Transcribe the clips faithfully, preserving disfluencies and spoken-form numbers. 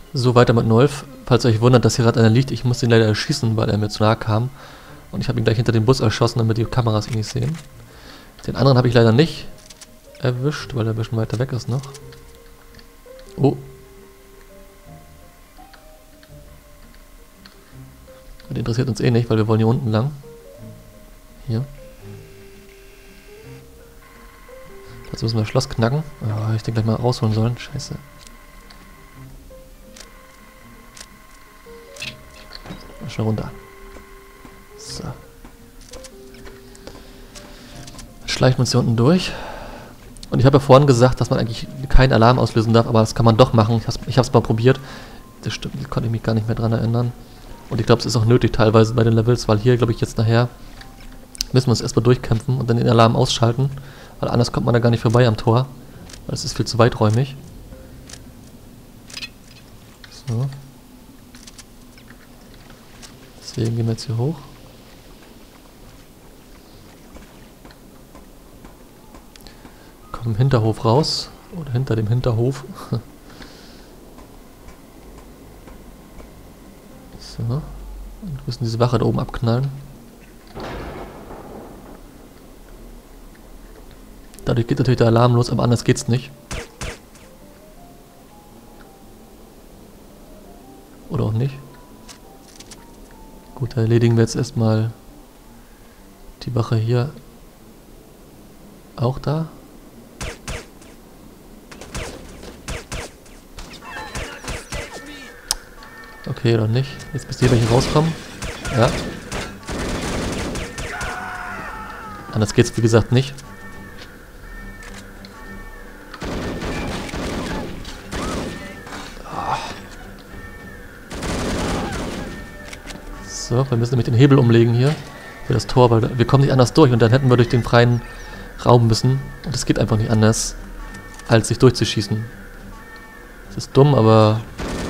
So, weiter mit Nolf. Falls ihr euch wundert, dass hier gerade einer liegt, ich muss ihn leider erschießen, weil er mir zu nahe kam. Und ich habe ihn gleich hinter den Bus erschossen, damit die Kameras ihn nicht sehen. Den anderen habe ich leider nicht erwischt, weil er ein bisschen weiter weg ist noch. Oh. Und interessiert uns eh nicht, weil wir wollen hier unten lang. Hier. Jetzt müssen wir das Schloss knacken. Oh, ich den gleich mal rausholen sollen. Scheiße. Schnell runter. So. Jetzt schleichen wir uns hier unten durch. Und ich habe ja vorhin gesagt, dass man eigentlich keinen Alarm auslösen darf, aber das kann man doch machen. Ich habe ich es mal probiert. Das stimmt, da konnte ich mich gar nicht mehr dran erinnern. Und ich glaube, es ist auch nötig teilweise bei den Levels, weil hier, glaube ich, jetzt nachher müssen wir uns erstmal durchkämpfen und dann den Alarm ausschalten. Weil anders kommt man da gar nicht vorbei am Tor. Weil es ist viel zu weiträumig. So. Deswegen gehen wir jetzt hier hoch. Kommen im Hinterhof raus. Oder hinter dem Hinterhof. So. Und wir müssen diese Wache da oben abknallen. Dadurch geht natürlich der Alarm los, aber anders geht's nicht. Oder auch nicht. Gut, da erledigen wir jetzt erstmal die Wache hier. Auch da. Okay, oder nicht. Jetzt bis hier welche rauskommen. Ja. Anders geht's wie gesagt nicht. So, wir müssen nämlich den Hebel umlegen hier für das Tor, weil wir kommen nicht anders durch und dann hätten wir durch den freien Raum müssen. Und es geht einfach nicht anders, als sich durchzuschießen. Das ist dumm, aber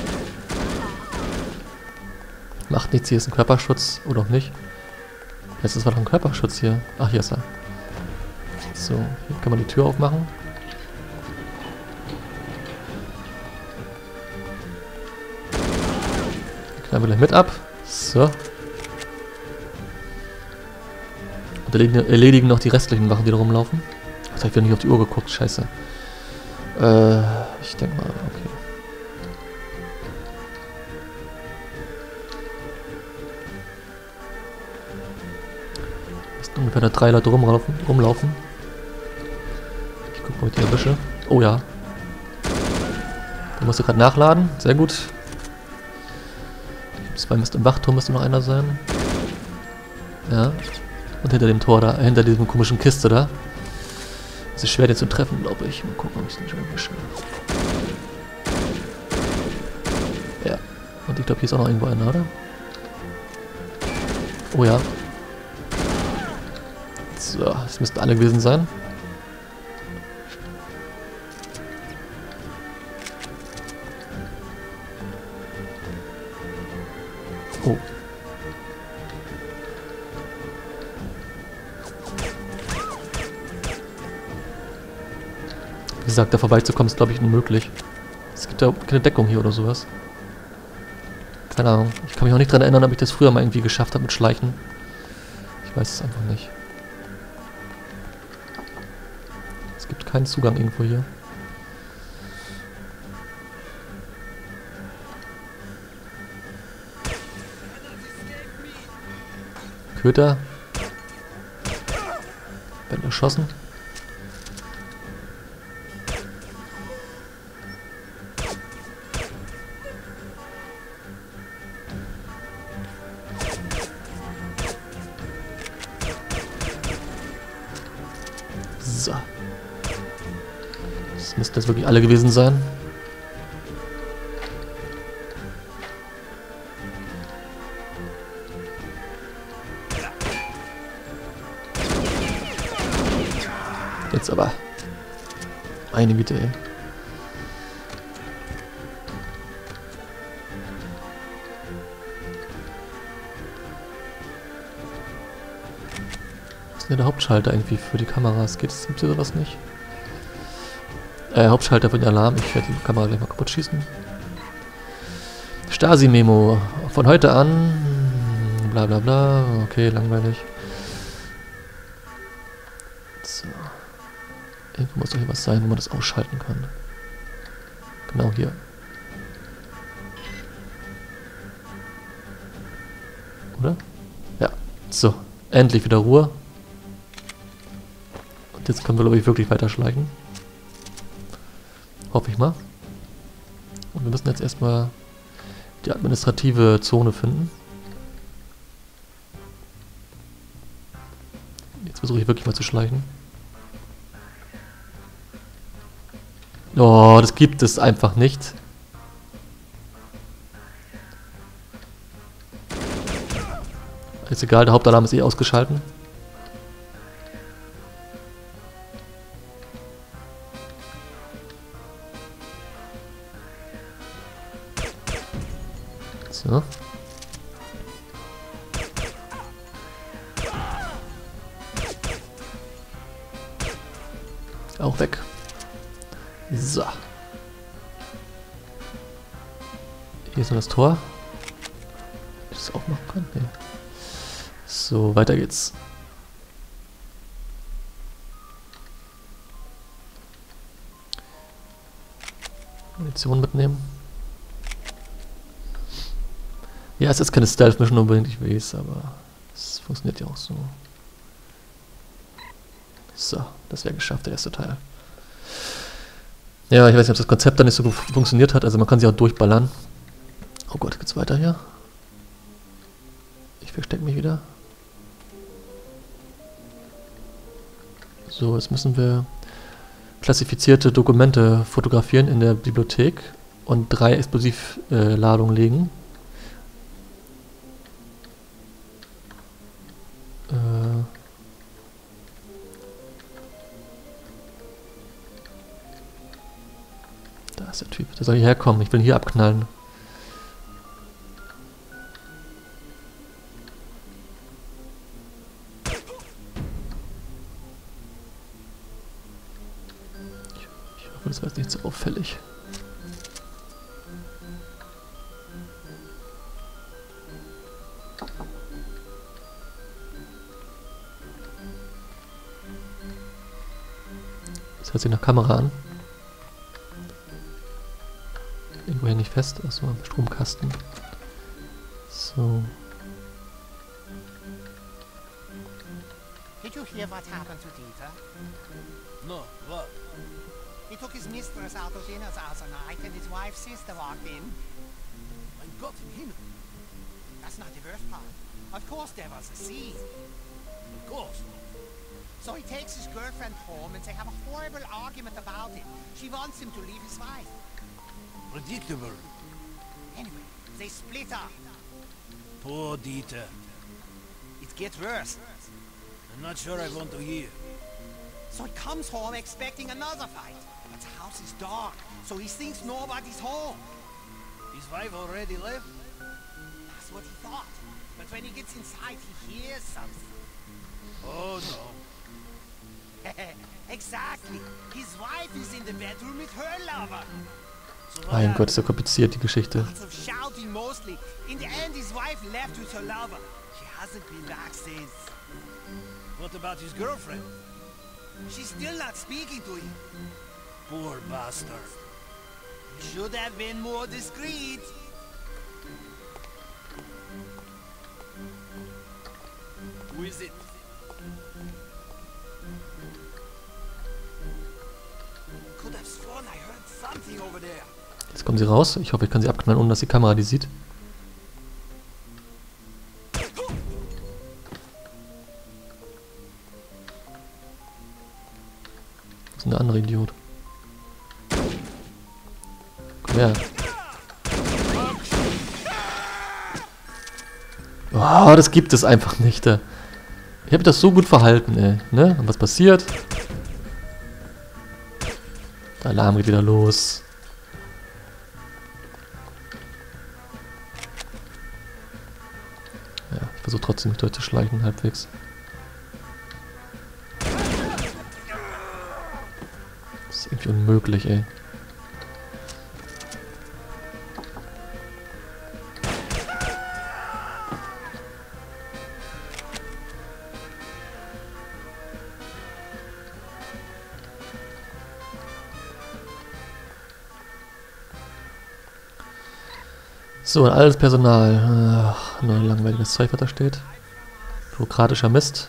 macht nichts. Hier ist ein Körperschutz, oder auch nicht. Jetzt ist war doch ein Körperschutz hier. Ach, hier ist er. So, hier kann man die Tür aufmachen. Knallen wir gleich mit ab. So. Und erledigen, erledigen noch die restlichen Wachen, die da rumlaufen. Jetzt habe ich wieder nicht auf die Uhr geguckt, scheiße. Äh, ich denke mal, okay. Müssen ungefähr da drei Leute rumlaufen. rumlaufen. Ich gucke mal, ob ich die erwische. Oh ja. Da musst du gerade nachladen. Sehr gut. Zwei müsste im Wachturm müsste noch einer sein. Ja. Und hinter dem Tor da, hinter diesem komischen Kiste da. Es ist schwer, den zu treffen, glaube ich. Mal gucken, ob ich den schon erwische. Ja. Und ich glaube, hier ist auch noch irgendwo einer, oder? Oh ja. So, das müssten alle gewesen sein. Oh. Wie gesagt, da vorbeizukommen ist, glaube ich, unmöglich. Es gibt ja keine Deckung hier oder sowas. Keine Ahnung. Ich kann mich auch nicht daran erinnern, ob ich das früher mal irgendwie geschafft habe mit Schleichen. Ich weiß es einfach nicht. Es gibt keinen Zugang irgendwo hier. Köter. Werden erschossen. So. Das müssten jetzt wirklich alle gewesen sein. Jetzt aber. Meine Güte, ey. Was ist denn der Hauptschalter irgendwie für die Kameras? Geht es hier sowas nicht? Äh, Hauptschalter für den Alarm. Ich werde die Kamera gleich mal kaputt schießen. Stasi-Memo. Von heute an. Bla bla bla. Okay, langweilig. So. Irgendwo muss doch hier was sein, wo man das ausschalten kann. Genau hier. Oder? Ja. So. Endlich wieder Ruhe. Und jetzt können wir, glaube ich, wirklich weiter schleichen. Hoffe ich mal. Und wir müssen jetzt erstmal die administrative Zone finden. Jetzt versuche ich wirklich mal zu schleichen. Oh, das gibt es einfach nicht. Ist egal, der Hauptalarm ist eh ausgeschalten. So. Auch weg. So. Hier ist noch das Tor. Ich das auch machen kann? Nee. So, weiter geht's. Munition mitnehmen. Ja, es ist keine Stealth-Mission unbedingt, ich weiß, aber es funktioniert ja auch so. So, das wäre geschafft, der erste Teil. Ja, ich weiß nicht, ob das Konzept dann nicht so gut funktioniert hat, also man kann sie auch durchballern. Oh Gott, geht's weiter hier? Ich verstecke mich wieder. So, jetzt müssen wir klassifizierte Dokumente fotografieren in der Bibliothek und drei Explosivladungen äh, legen. Äh da ist der Typ, der soll hierher kommen, ich will ihn hier abknallen. Das war jetzt nicht so auffällig. Das hört sich nach Kamera an. Irgendwo hier nicht fest, also am Stromkasten. So. Did you hear what happened to Dieter? No, what? He took his mistress out to dinner the other night and his wife's sister walked in. Mein Gott im Himmel. That's not the worst part. Of course there was a scene. Of course. So he takes his girlfriend home and they have a horrible argument about it. She wants him to leave his wife. Predictable. Anyway, they split up. Poor Dieter. It gets worse. I'm not sure I want to hear. So he comes home expecting another fight. But the house is dark, so he thinks nobody's home. His wife already left? That's what he thought. But when he gets inside, he hears something. Oh no. Exactly. His wife is in the bedroom with her lover. So what Mein happened? Gott, ist so kompliziert, die Geschichte. Lots of shouting mostly. In the end, his wife left with her lover. She hasn't been back since. What about his girlfriend? She's still not speaking to him. Poor bastard. Should have been more discreet. Who is it? Could have sworn I heard something over there. Jetzt kommen sie raus. Ich hoffe, ich kann sie abknallen, ohne dass die Kamera die sieht. Das ist ein anderer Idiot. Komm her. Oh, das gibt es einfach nicht. Äh. Ich habe das so gut verhalten, ey. Ne? Und was passiert? Der Alarm geht wieder los. Ja, ich versuche trotzdem mich durchzuschleichen, halbwegs. Das ist irgendwie unmöglich, ey. So, und alles Personal. Ach, nur ein langweiliges Zeug, was da steht. Bürokratischer Mist.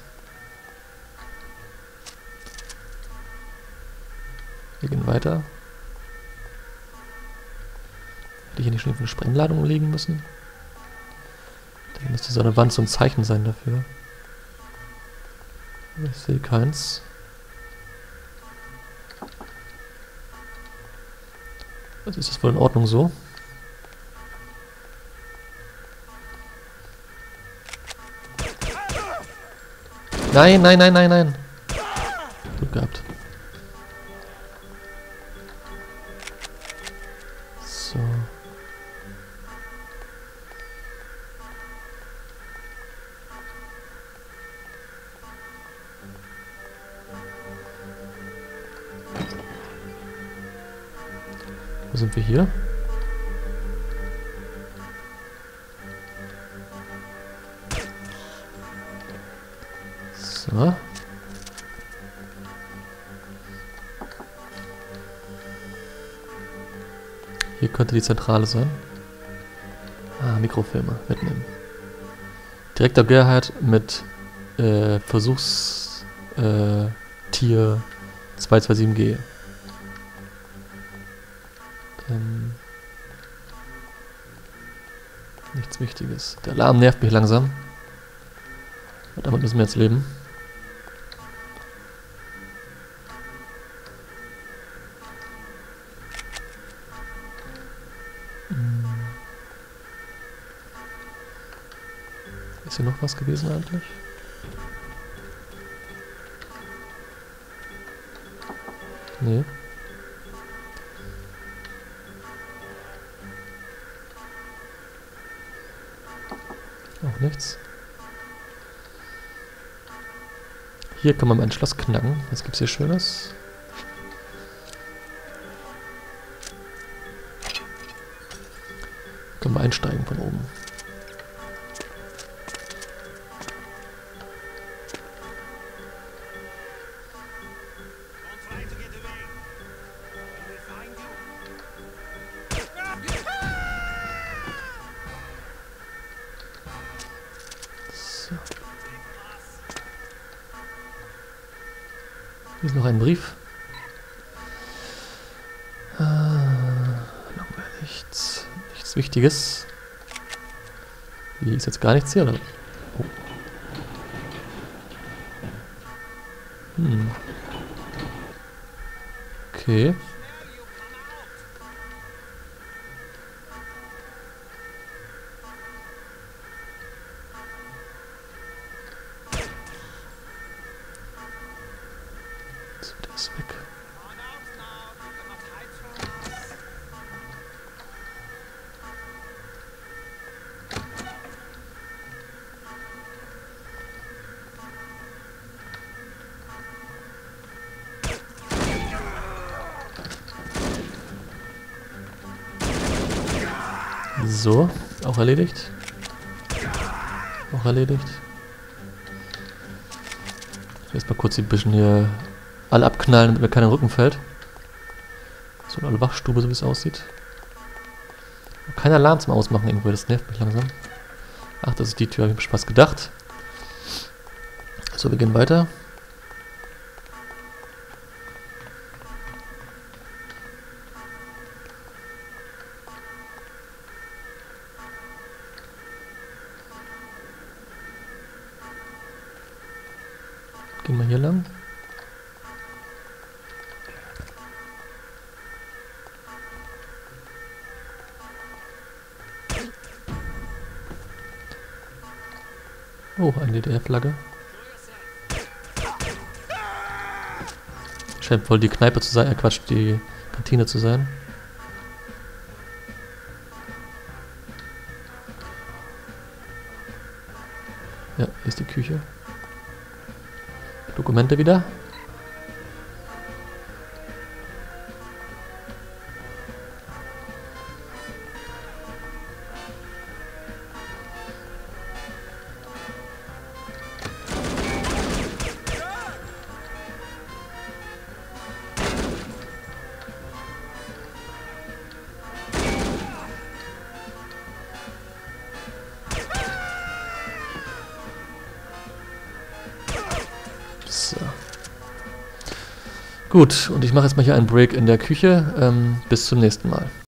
Wir gehen weiter. Hätte ich hier nicht schon eine Sprengladung liegen müssen? Da müsste so eine Wand so ein Zeichen sein dafür. Ich sehe keins. Also ist das wohl in Ordnung so? Nein, nein, nein, nein, nein. Glück gehabt. So. Wo sind wir hier? So. Hier könnte die Zentrale sein. Ah, Mikrofilme mitnehmen. Direktor Gerhard mit äh, Versuchstier äh, Tier zwei zwei sieben G. Ähm, nichts Wichtiges. Der Alarm nervt mich langsam. Und damit müssen wir jetzt leben. Ist hier noch was gewesen eigentlich? Nee. Auch nichts. Hier kann man mein Schloss knacken. Was gibt's hier Schönes? Können wir einsteigen von oben. So. Hier ist noch ein Brief. Ah, nochmal nichts. Nichts Wichtiges. Hier ist jetzt gar nichts hier, oder? Oh. Hm. Okay. So, der ist weg. So, auch erledigt. Auch erledigt. Jetzt mal kurz die bisschen hier alle abknallen, damit mir keiner Rücken fällt. So eine Wachstube, so wie es aussieht. Kein Alarm zum Ausmachen irgendwo, das nervt mich langsam. Ach, das ist die Tür, habe ich mir Spaß gedacht. So, wir gehen weiter. Gehen wir hier lang. Oh, eine D D R-Flagge. Scheint wohl die Kneipe zu sein, äh Quatsch, die Kantine zu sein. Ja, hier ist die Küche. Dokumente wieder. So. Gut, und ich mache jetzt mal hier einen Break in der Küche. Ähm, bis zum nächsten Mal.